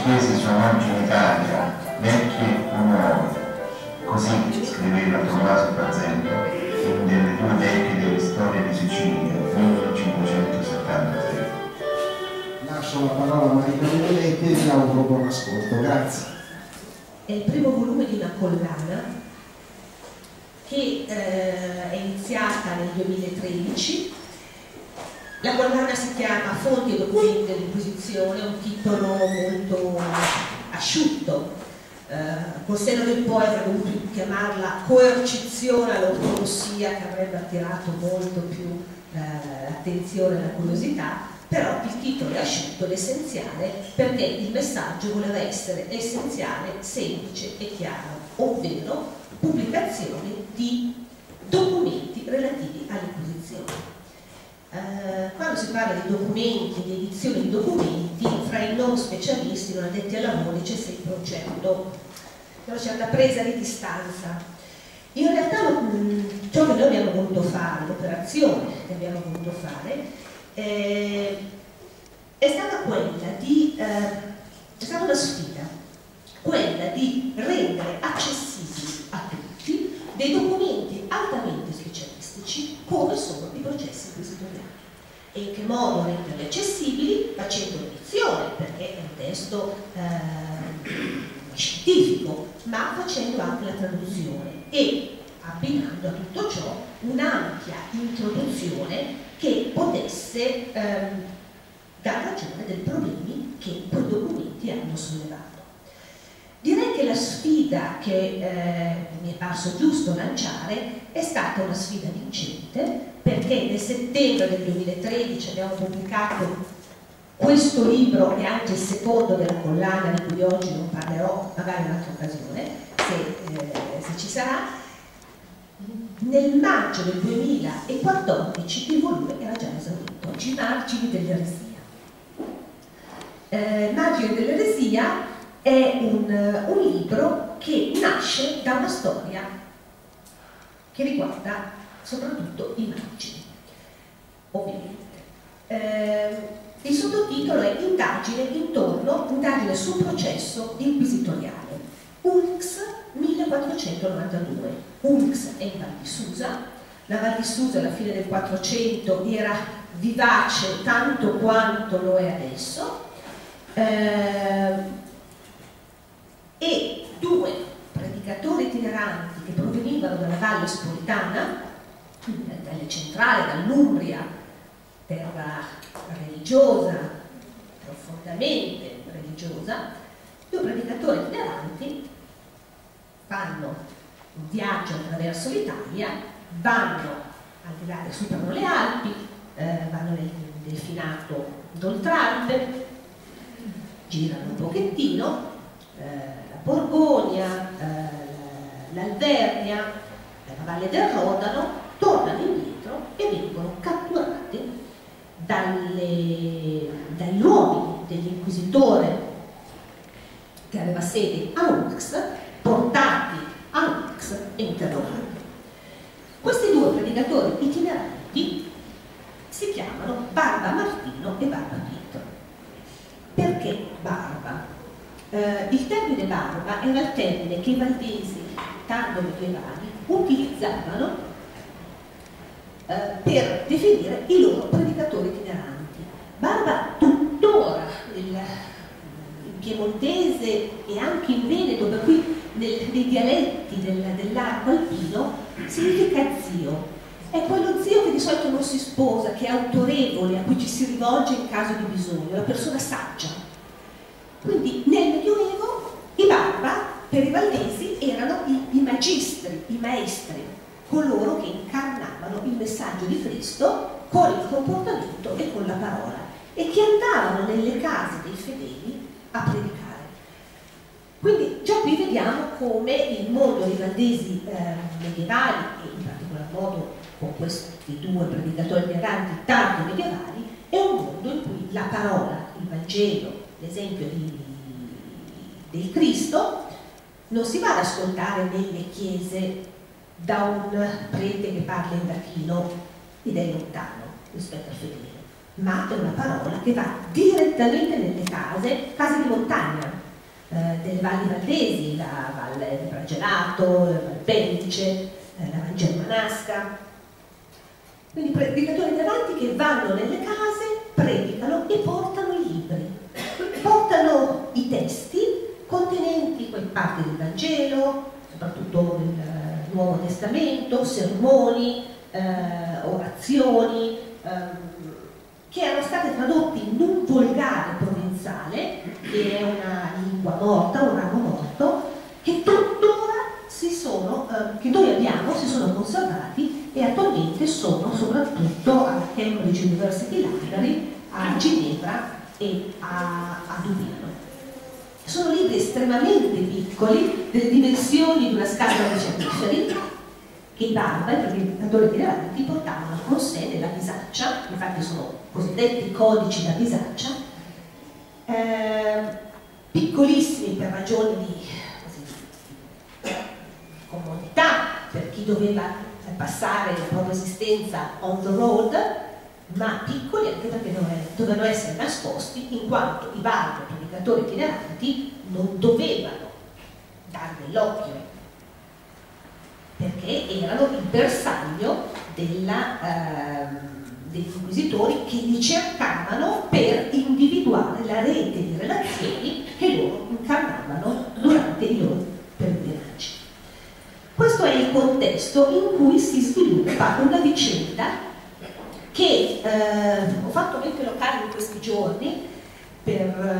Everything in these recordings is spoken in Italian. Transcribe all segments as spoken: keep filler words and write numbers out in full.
chiese sono oggi in Italia, vecchie o nuove, così scriveva Tommaso Pazzento in delle due vecchie delle storie di Sicilia, millecinquecentosettantatré. Lascio la parola a Marina Benedetti e vi auguro buon ascolto, grazie. È il primo volume di una collana che eh, è iniziata nel duemilatredici. La collana si chiama Fonti e documenti dell'Inquisizione, un titolo molto asciutto. Eh, col senno del poi avrei dovuto chiamarla Coercizione all'ortodossia, che avrebbe attirato molto più eh, l'attenzione e la curiosità, però il titolo è asciutto ed essenziale perché il messaggio voleva essere essenziale, semplice e chiaro, ovvero pubblicazioni di documenti relativi all'Inquisizione. Uh, quando si parla di documenti, di edizione di documenti, fra i non specialisti, non addetti ai lavori, c'è sempre un certo, una certa presa di distanza. In realtà mh, ciò che noi abbiamo voluto fare, l'operazione che abbiamo voluto fare, eh, è stata quella di, eh, è stata una sfida, quella di rendere accessibili a tutti dei documenti altamente specialistici come sono i processi inquisitoriali. E in che modo renderli accessibili? Facendo edizione, perché è un testo eh, scientifico, ma facendo anche la traduzione e abbinando a tutto ciò un'ampia introduzione che potesse ehm, dar ragione dei problemi che quei documenti hanno sollevato. Direi che la sfida che eh, mi è parso giusto lanciare è stata una sfida vincente, perché nel settembre del duemilatredici abbiamo pubblicato questo libro e anche il secondo della collana, di cui oggi non parlerò, magari in un'altra occasione, se, eh, se ci sarà. Nel maggio del duemilaquattordici il volume era già esaurito, I margini dell'eresia. Eh, Margini dell'eresia è un, un libro che nasce da una storia che riguarda soprattutto i margini, ovviamente. Eh, il sottotitolo è Indagine intorno, indagine sul processo inquisitoriale, U L X millequattrocentonovantadue. U L X è in Val di Susa. La Val di Susa alla fine del Quattrocento era vivace tanto quanto lo è adesso. Eh, e due predicatori itineranti che provenivano dalla Valle Spolitana, dalle centrali, dall'Umbria, terra religiosa, profondamente religiosa, due predicatori itineranti fanno un viaggio attraverso l'Italia, vanno al di là, superano le Alpi, eh, vanno nel Delfinato d'Oltralpe, girano un pochettino, eh, la Borgogna, eh, l'Alvernia, la Valle del Rodano, tornano indietro e vengono catturati dalle, dagli uomini dell'inquisitore che aveva sede a U L X, portati a U L X e interrogati. Questi due predicatori itineranti si chiamano Barba Martino e Barba Pietro. Perché Barba? Eh, il termine barba era il termine che i valdesi tardo medievali utilizzavano eh, per definire i loro predicatori itineranti. Barba tuttora nel, in piemontese e anche in veneto, per cui nel, nei dialetti del, dell'arco alpino, significa zio. È quello zio che di solito non si sposa, che è autorevole, a cui ci si rivolge in caso di bisogno, la persona saggia. Quindi nel Medioevo i barba per i valdesi erano i, i magistri, i maestri, coloro che incarnavano il messaggio di Cristo con il comportamento e con la parola e che andavano nelle case dei fedeli a predicare. Quindi già qui vediamo come il mondo dei valdesi eh, medievali, e in particolar modo con questi due predicatori itineranti tardo medievali, è un mondo in cui la parola, il Vangelo, l'esempio di, del Cristo, non si va ad ascoltare nelle chiese da un prete che parla in latino ed è lontano rispetto al fedele, ma è una parola che va direttamente nelle case, case di montagna, eh, delle valli valdesi, la Valle di Pragelato, la Val Pendice, eh, la Val Germanasca. Quindi predicatori davanti che vanno nelle case, predicano e portano i libri, portano i testi contenenti quelle parti del Vangelo, soprattutto del Nuovo Testamento, sermoni, eh, orazioni, ehm, che erano state tradotte in un volgare provenzale, che è una lingua morta, un ramo morto, che tuttora si sono, eh, che noi abbiamo, si sono conservati e attualmente sono soprattutto alla Cambridge University Library, a Ginevra e a, a Dublino. Sono libri estremamente piccoli, delle dimensioni di una scatola di fiammiferi, che i barbari, perché i predicatori itineranti, portavano con sé nella bisaccia, infatti sono cosiddetti codici da bisaccia, eh, piccolissimi per ragioni di così, comodità, per chi doveva passare la propria esistenza on the road, ma piccoli anche perché dovevano essere nascosti, in quanto i barbari predicatori itineranti non dovevano dare dell'occhio, perché erano il bersaglio della, eh, degli inquisitori che li cercavano per individuare la rete di relazioni che loro incarnavano durante i loro pellegrinaggi. Questo è il contesto in cui si sviluppa una vicenda che eh, ho fatto mente locale in questi giorni per,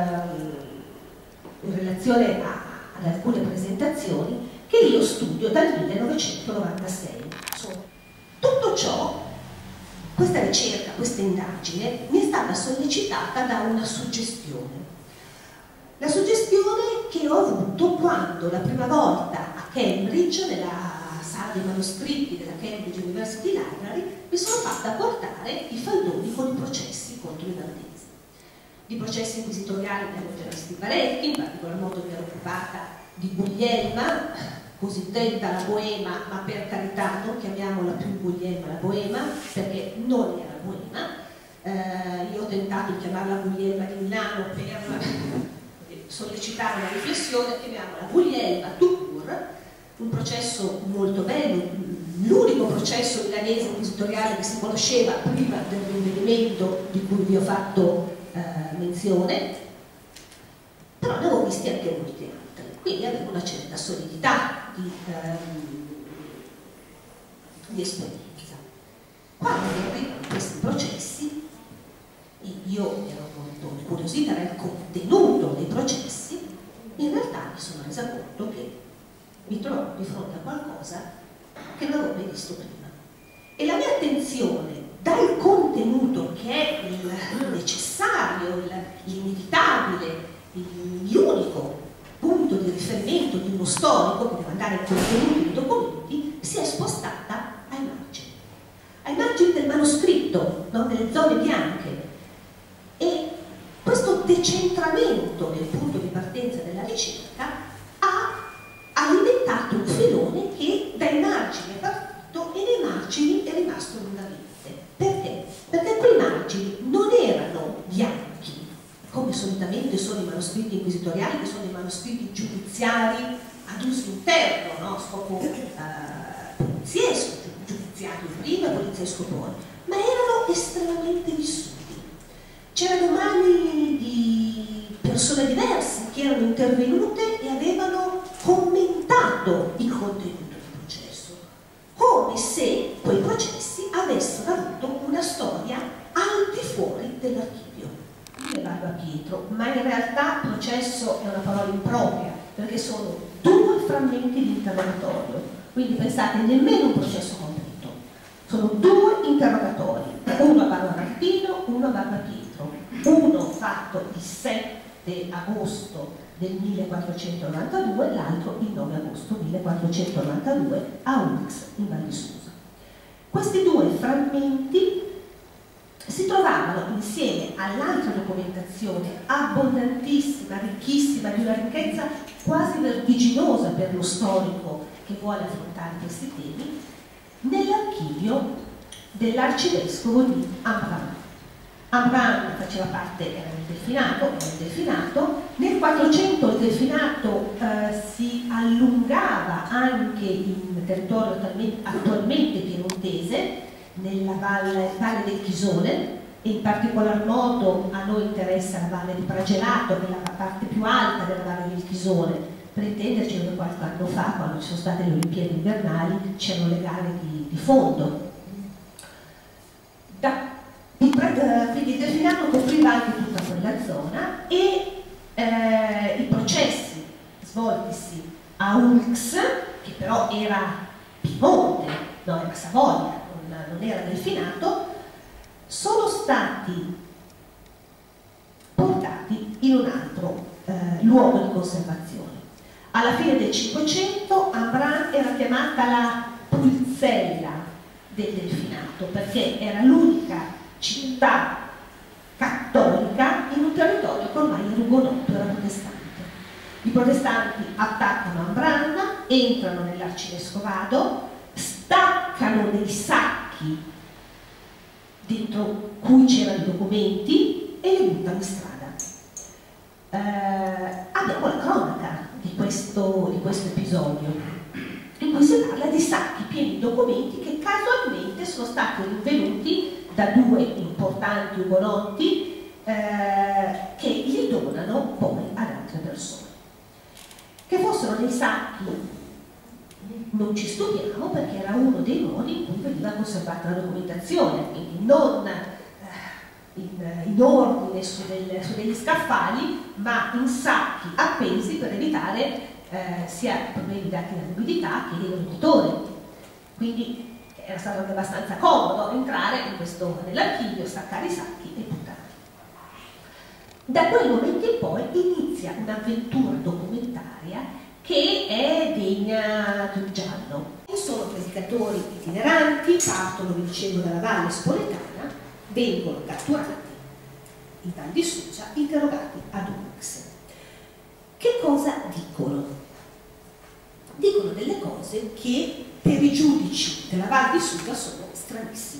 eh, in relazione a, ad alcune presentazioni che io studio dal millenovecentonovantasei. Tutto ciò, questa ricerca, questa indagine, mi è stata sollecitata da una suggestione. La suggestione che ho avuto quando la prima volta a Cambridge, nella sala dei manoscritti della Cambridge University Library, mi sono fatta portare i faldoni con i processi contro i valdesi. Di processi inquisitoriali ne avevo già visti parecchi, in particolar modo mi ero occupata di Guglielma, cosiddetta la Boema, ma per carità non chiamiamola più Guglielma la Boema, perché non era Boema. Eh, io ho tentato di chiamarla Guglielma di Milano per sollecitare una riflessione, chiamiamola Guglielma tout court, un processo molto bello, l'unico processo milanese inquisitoriale che si conosceva prima del rinvenimento di cui vi ho fatto eh, menzione, però ne avevo visti anche molti altri, quindi avevo una certa solidità di, ehm, di esperienza. Quando arrivano questi processi, io ero molto incuriosita dal contenuto dei processi, in realtà mi sono resa conto che mi trovavo di fronte a qualcosa che non avevo mai visto prima. E la mia attenzione dal contenuto, che è il necessario, l'inevitabile, l'unico punto di riferimento di uno storico che deve andare ai contenuti dei documenti, si è spostata ai margini. Ai margini del manoscritto, non delle zone bianche. E questo decentramento del punto di partenza della ricerca ha alimentato un filone che dai margini è partito e nei margini è rimasto lungamente. Perché? Perché quei margini non erano bianchi, come solitamente sono i manoscritti inquisitoriali, che sono i manoscritti giudiziari ad uso interno, no? A scopo eh, poliziesco, giudiziario prima, poliziesco poi, ma erano estremamente vissuti. C'erano mani di persone diverse che erano intervenute e avevano commentato il contenuto del processo, come se quei processi avessero avuto una storia al di fuori dell'archivio. Io vado a Pietro, ma in realtà processo è una parola impropria, perché sono due frammenti di interrogatorio, quindi pensate nemmeno un processo completo, sono due interrogatori, uno a Barba Martino, uno a Barba Pietro, uno fatto il sette agosto del millequattrocentonovantadue, l'altro il nove agosto millequattrocentonovantadue a Ulx in Val di Susa. Questi due frammenti si trovavano insieme all'altra documentazione abbondantissima, ricchissima, di una ricchezza quasi vertiginosa per lo storico che vuole affrontare questi temi, nell'archivio dell'arcivescovo di Ambrana. Amran faceva parte, era il delfinato, era il delfinato. Nel quattrocento il delfinato eh, si allungava anche in territorio attualmente, attualmente piemontese, nella valle, valle del Chisone, e in particolar modo a noi interessa la valle di Pragelato, che è la parte più alta della valle del Chisone. Per intenderci, qualche anno fa, quando ci sono state le Olimpiadi invernali, c'erano le gare di, di fondo. Da, il, quindi il delfinato copriva anche tutta quella zona e eh, i processi svoltisi a Ulx, che però era Piemonte, no, era Savoia, non, non era delfinato, sono stati portati in un altro eh, luogo di conservazione. Alla fine del Cinquecento Amran era chiamata la Pulzella del delfinato, perché era l'unica città cattolica in un territorio che ormai era ugonotto, era protestante. I protestanti attaccano Amran, entrano nell'arcivescovado, staccano dei sacchi dentro cui c'erano i documenti e li buttano in strada. Eh, abbiamo la cronaca di questo, di questo episodio, in cui si parla di sacchi pieni di documenti che casualmente sono stati rinvenuti da due importanti ugonotti eh, che li donano poi ad altre persone. Che fossero dei sacchi non ci studiamo, perché era uno dei modi in cui veniva conservata la documentazione, quindi non eh, in, in ordine su, del, su degli scaffali, ma in sacchi appesi per evitare eh, sia problemi dati dall'umidità che dei roditori. Quindi era stato anche abbastanza comodo entrare in questo, nell'archivio, staccare i sacchi e buttarli. Da quel momento in poi inizia un'avventura documentaria che è degna di un giallo. Sono predicatori itineranti, partono, vi dicevo, dalla valle spoletana, vengono catturati in Val di Susa, interrogati ad Ulx. Che cosa dicono? Dicono delle cose che per i giudici della Val di Susa sono stranissime.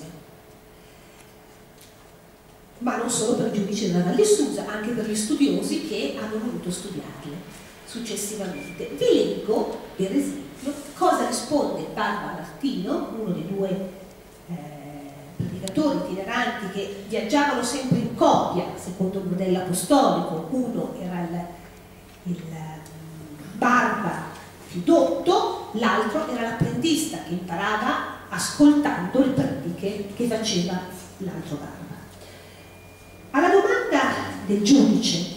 Ma non solo per i giudici della Val di Susa, anche per gli studiosi che hanno voluto studiarle successivamente. Vi leggo, per esempio, cosa risponde Barba Martino, uno dei due eh, predicatori itineranti che viaggiavano sempre in coppia, secondo il modello apostolico. Uno era il, il Barba più dotto, l'altro era l'apprendista che imparava ascoltando le prediche che faceva l'altro Barba. Alla domanda del giudice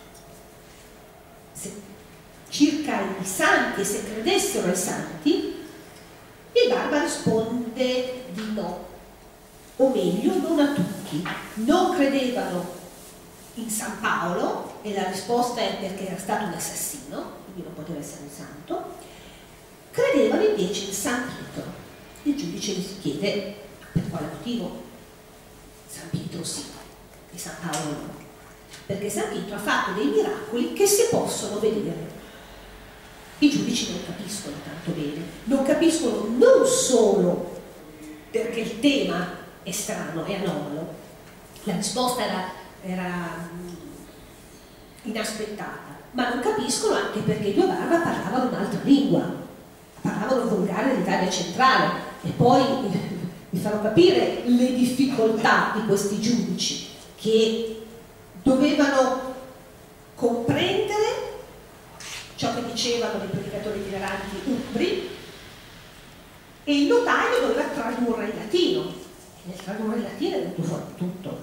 circa i santi e se credessero ai santi, il Barba risponde di no, o meglio non a tutti. Non credevano in San Paolo, e la risposta è perché era stato un assassino, quindi non poteva essere un santo. Credevano invece in San Pietro. Il giudice gli chiede per quale motivo. San Pietro sì, e San Paolo no, perché San Pietro ha fatto dei miracoli che si possono vedere. I giudici non capiscono tanto bene, non capiscono non solo perché il tema è strano, è anomalo, la risposta era, era inaspettata, ma non capiscono anche perché i due Barba parlavano un'altra lingua, parlavano volgare dell'Italia centrale, e poi vi farò capire le difficoltà di questi giudici che dovevano comprendere ciò che dicevano dei predicatori itineranti umbri, e il notaio doveva tradurre in latino, e nel tradurre in latino è venuto fuori tutto,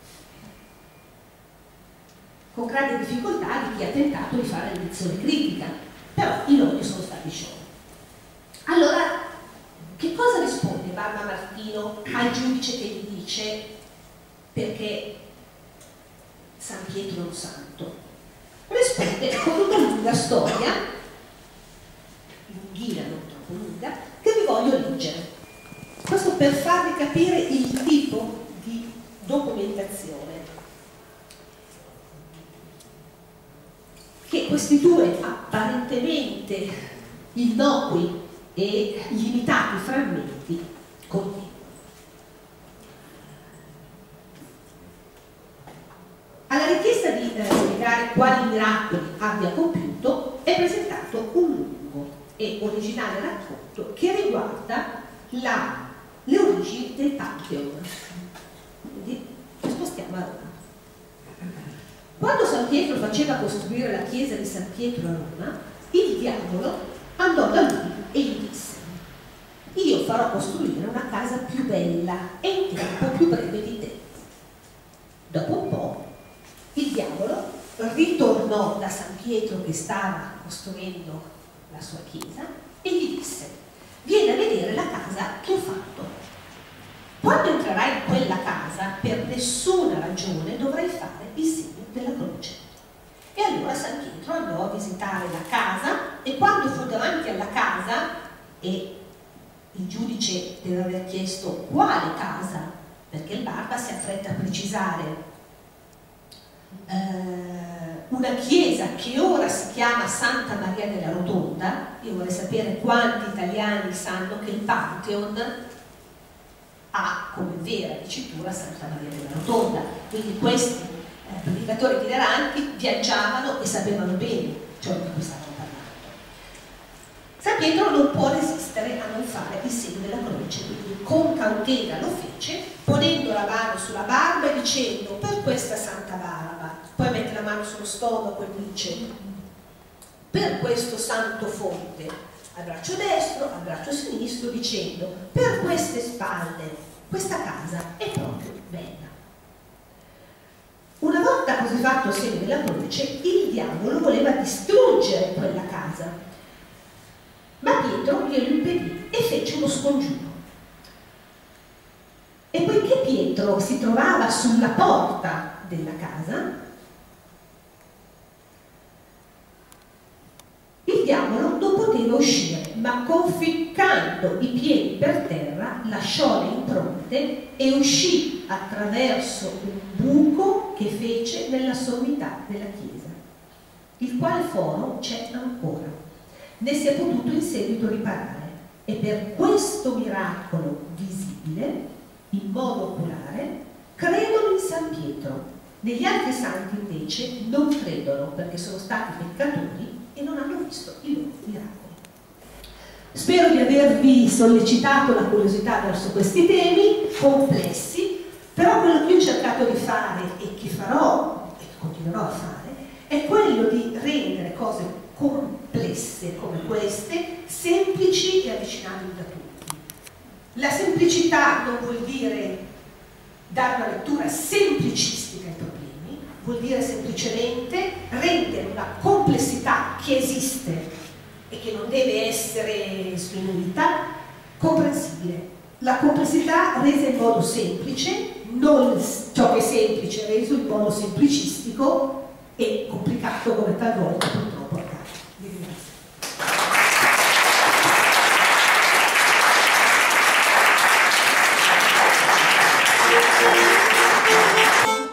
con grande difficoltà di chi ha tentato di fare l'edizione critica, però i nodi sono stati sciolti. Allora, che cosa risponde Barba Martino al giudice che gli dice perché San Pietro è un santo? Risponde con una lunga storia, lunghina, non troppo lunga, che vi voglio leggere. Questo per farvi capire il tipo di documentazione che questi due apparentemente innocui e limitati frammenti contengono. abbia compiuto, è presentato un lungo e originale racconto che riguarda la, le origini del Pantheon. Quindi ci spostiamo a Roma. Quando San Pietro faceva costruire la chiesa di San Pietro a Roma, il diavolo andò da lui e gli disse: io farò costruire una casa più bella e in tempo più breve di te. Dopo un po' il diavolo ritornò da San Pietro che stava costruendo la sua chiesa e gli disse: vieni a vedere la casa che ho fatto. Quando entrerai in quella casa, per nessuna ragione dovrai fare il segno della croce. E allora San Pietro andò a visitare la casa e quando fu davanti alla casa e il giudice deve aver chiesto quale casa, perché il barba si affretta a precisare eh, una chiesa che ora si chiama Santa Maria della Rotonda. Io vorrei sapere quanti italiani sanno che il Pantheon ha come vera dicitura Santa Maria della Rotonda, quindi questi eh, predicatori itineranti viaggiavano e sapevano bene ciò di cui stavano parlando. San Pietro non può resistere a non fare il segno della croce, quindi con cautela lo fece, ponendo la mano sulla barba e dicendo: per questa santa barba, poi mette la mano sullo stomaco e dice: per questo santo fonte, al braccio destro, al braccio sinistro, dicendo: per queste spalle, questa casa è proprio bella. Una volta così fatto il segno della croce, il diavolo voleva distruggere quella casa, ma Pietro glielo impedì e fece uno scongiuro. E poiché Pietro si trovava sulla porta della casa, il diavolo non poteva uscire, ma conficcando i piedi per terra lasciò le impronte e uscì attraverso un buco che fece nella sommità della chiesa, il quale foro c'è ancora. Ne si è potuto in seguito riparare e per questo miracolo visibile, in modo oculare, credono in San Pietro. Negli altri santi invece non credono perché sono stati peccatori e non hanno visto i loro miracoli. Spero di avervi sollecitato la curiosità verso questi temi complessi, però quello che io ho cercato di fare e che farò e che continuerò a fare è quello di rendere cose complesse come queste semplici e avvicinabili da tutti. La semplicità non vuol dire dare una lettura semplicistica ai problemi, vuol dire semplicemente rendere una complessità che esiste e che non deve essere sminuita comprensibile. La complessità resa in modo semplice, non ciò che è semplice reso in modo semplicistico e complicato come talvolta purtroppo accade. Vi ringrazio.